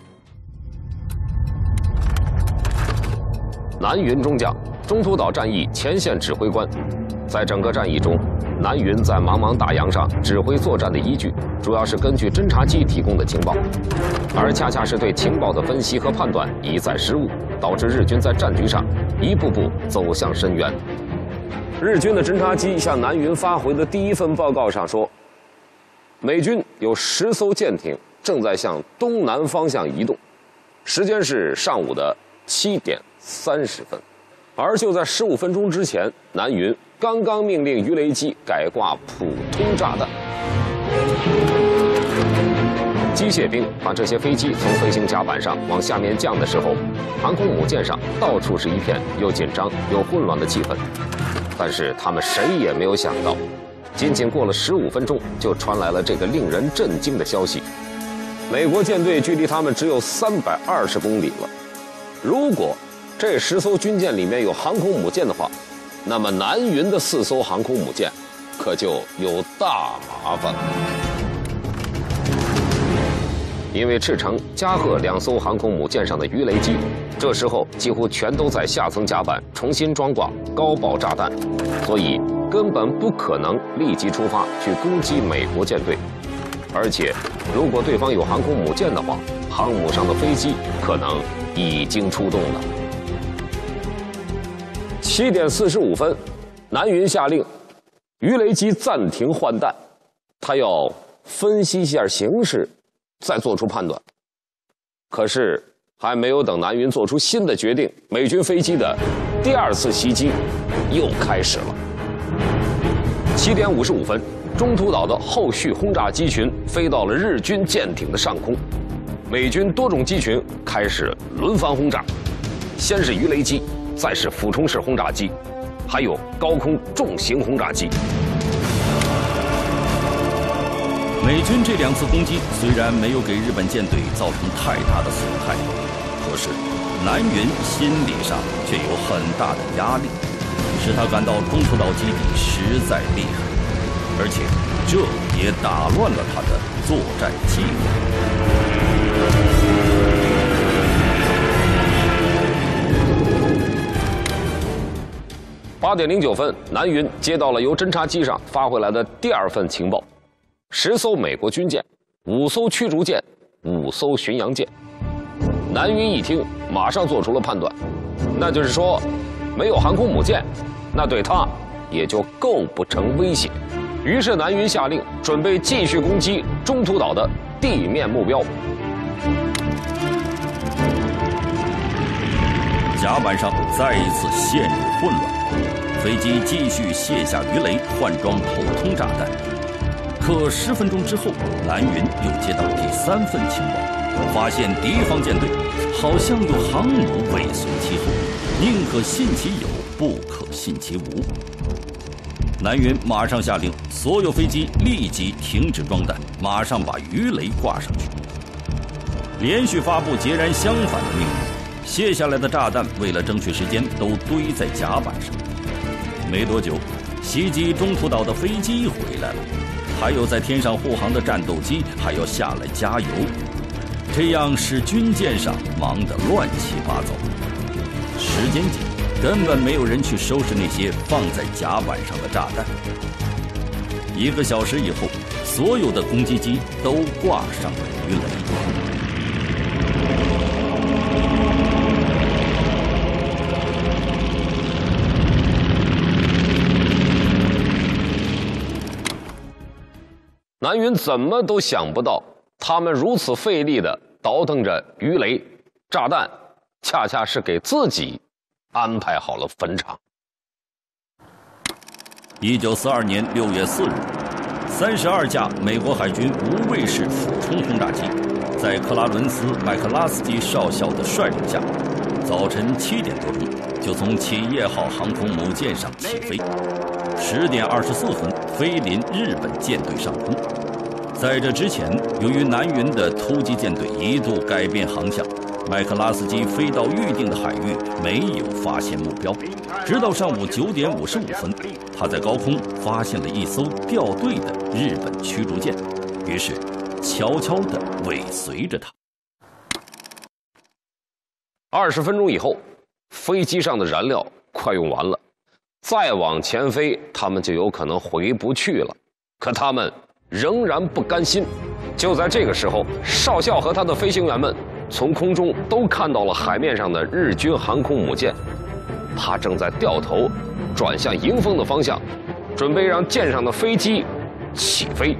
南云中将，中途岛战役前线指挥官，在整个战役中，南云在茫茫大洋上指挥作战的依据，主要是根据侦察机提供的情报，而恰恰是对情报的分析和判断一再失误，导致日军在战局上一步步走向深渊。日军的侦察机向南云发回的第1份报告上说，美军有10艘舰艇正在向东南方向移动，时间是上午的7点30分。而就在15分钟之前，南云刚刚命令鱼雷机改挂普通炸弹。机械兵把这些飞机从飞行甲板上往下面降的时候，航空母舰上到处是一片又紧张又混乱的气氛。但是他们谁也没有想到，仅仅过了15分钟，就传来了这个令人震惊的消息：美国舰队距离他们只有320公里了。如果这10艘军舰里面有航空母舰的话，那么南云的4艘航空母舰可就有大麻烦了。因为赤城、加贺2艘航空母舰上的鱼雷机，这时候几乎全都在下层甲板重新装挂高爆炸弹，所以根本不可能立即出发去攻击美国舰队。而且，如果对方有航空母舰的话，航母上的飞机可能已经出动了。7点45分，南云下令鱼雷机暂停换弹，他要分析一下形势，再做出判断。可是还没有等南云做出新的决定，美军飞机的第2次袭击又开始了。7点55分，中途岛的后续轰炸机群飞到了日军舰艇的上空，美军多种机群开始轮番轰炸，先是鱼雷机，再是俯冲式轰炸机，还有高空重型轰炸机。 美军这2次攻击虽然没有给日本舰队造成太大的损害，可是南云心理上却有很大的压力，使他感到中途岛基地实在厉害。 而且这也打乱了他的作战计划。8点09分，南云接到了由侦察机上发回来的第2份情报：10艘美国军舰、5艘驱逐舰、5艘巡洋舰。南云一听，马上做出了判断，那就是说，没有航空母舰，那对他也就构不成威胁。于是南云下令，准备继续攻击中途岛的地面目标。 甲板上再一次陷入混乱，飞机继续卸下鱼雷，换装普通炸弹。可10分钟之后，南云又接到第3份情报，发现敌方舰队好像有航母尾随其后，宁可信其有，不可信其无。南云马上下令，所有飞机立即停止装弹，马上把鱼雷挂上去。连续发布截然相反的命令，卸下来的炸弹为了争取时间，都堆在甲板上。没多久，袭击中途岛的飞机回来了，还有在天上护航的战斗机还要下来加油，这样使军舰上忙得乱七八糟。时间紧，根本没有人去收拾那些放在甲板上的炸弹。1个小时以后，所有的攻击机都挂上了鱼雷。 南云怎么都想不到，他们如此费力地倒腾着鱼雷、炸弹，恰恰是给自己安排好了坟场。 1942年6月4日，32架美国海军无畏式俯冲轰炸机，在克拉伦斯·麦克拉斯基少校的率领下，早晨7点多钟就从企业号航空母舰上起飞，10点24分飞临日本舰队上空。在这之前，由于南云的突击舰队一度改变航向，麦克拉斯基飞到预定的海域，没有发现目标。直到上午9点55分，他在高空发现了一艘掉队的日本驱逐舰，于是悄悄地尾随着他。 20分钟以后，飞机上的燃料快用完了，再往前飞，他们就有可能回不去了。可他们仍然不甘心。就在这个时候，少校和他的飞行员们从空中都看到了海面上的日军航空母舰，他正在掉头转向迎风的方向，准备让舰上的飞机起飞。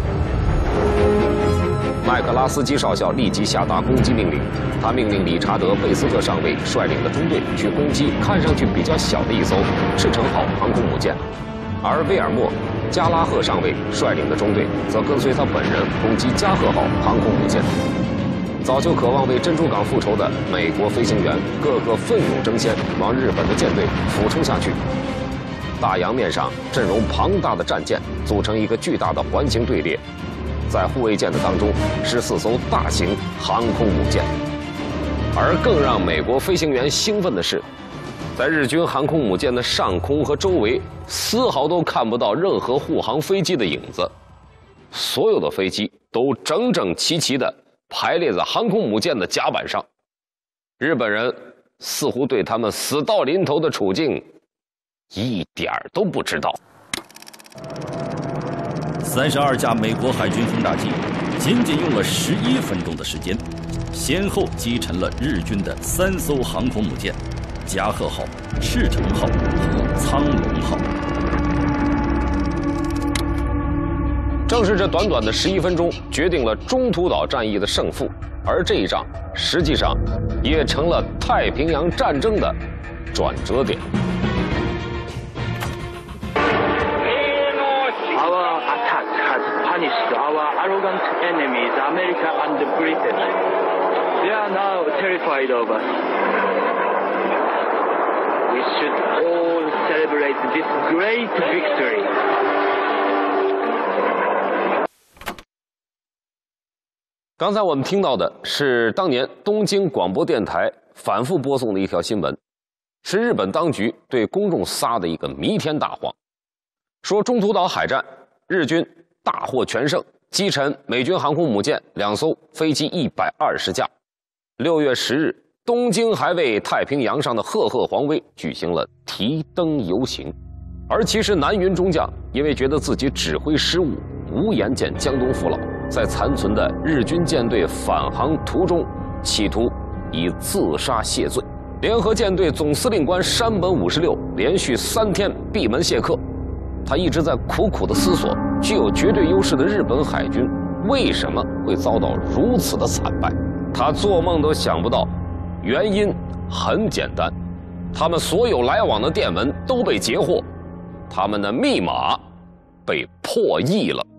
麦克拉斯基少校立即下达攻击命令，他命令理查德·贝斯特上尉率领的中队去攻击看上去比较小的一艘赤城号航空母舰，而威尔莫·加拉赫上尉率领的中队则跟随他本人攻击加贺号航空母舰。早就渴望为珍珠港复仇的美国飞行员个个奋勇争先，往日本的舰队俯冲下去。大洋面上阵容庞大的战舰组成一个巨大的环形队列，在护卫舰的当中是4艘大型航空母舰。而更让美国飞行员兴奋的是，在日军航空母舰的上空和周围丝毫都看不到任何护航飞机的影子，所有的飞机都整整齐齐地排列在航空母舰的甲板上。日本人似乎对他们死到临头的处境一点儿都不知道。 32架美国海军轰炸机仅仅用了11分钟的时间，先后击沉了日军的3艘航空母舰：加贺号、赤城号和苍龙号。 正是这短短的11分钟，决定了中途岛战役的胜负，而这一仗实际上也成了太平洋战争的转折点。 Our attack has punished our arrogant enemies, America and Britain. They are now terrified of us. We should all celebrate this great victory. 刚才我们听到的是当年东京广播电台反复播送的一条新闻，是日本当局对公众撒的一个弥天大谎，说中途岛海战日军大获全胜，击沉美军航空母舰2艘，飞机120架。6月10日，东京还为太平洋上的赫赫皇威举行了提灯游行。而其实南云中将因为觉得自己指挥失误，无颜见江东父老，在残存的日军舰队返航途中，企图以自杀谢罪。联合舰队总司令官山本56连续3天闭门谢客，他一直在苦苦地思索，具有绝对优势的日本海军为什么会遭到如此的惨败。他做梦都想不到，原因很简单，他们所有来往的电文都被截获，他们的密码被破译了。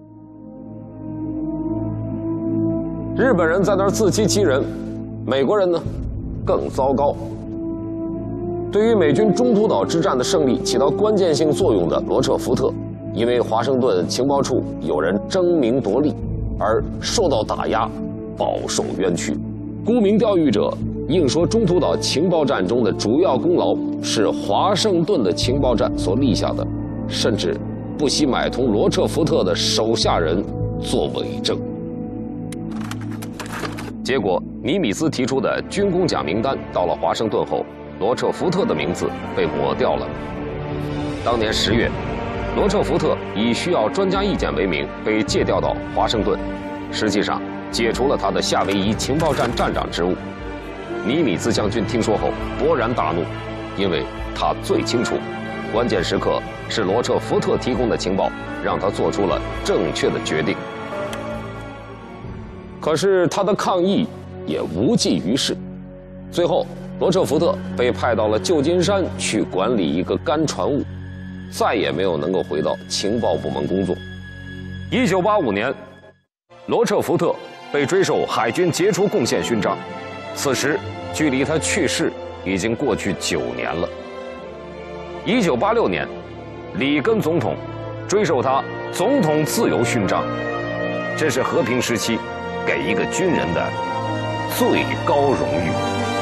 日本人在那儿自欺欺人，美国人呢更糟糕。对于美军中途岛之战的胜利起到关键性作用的罗彻福特，因为华盛顿情报处有人争名夺利而受到打压，饱受冤屈。沽名钓誉者硬说中途岛情报战中的主要功劳是华盛顿的情报站所立下的，甚至不惜买通罗彻福特的手下人做伪证。结果尼米兹提出的军功奖名单到了华盛顿后，罗彻福特的名字被抹掉了。当年10月，罗彻福特以需要专家意见为名被借调到华盛顿，实际上解除了他的夏威夷情报站站长职务。尼米兹将军听说后勃然大怒，因为他最清楚，关键时刻是罗彻福特提供的情报让他做出了正确的决定。可是他的抗议也无济于事，最后罗彻福特被派到了旧金山去管理一个干船坞，再也没有能够回到情报部门工作。1985年，罗彻福特被追授海军杰出贡献勋章，此时距离他去世已经过去9年了。1986年，里根总统追授他总统自由勋章，这是和平时期给一个军人的最高荣誉。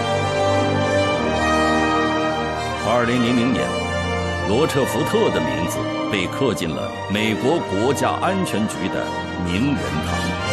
2000年，罗彻福特的名字被刻进了美国国家安全局的名人堂。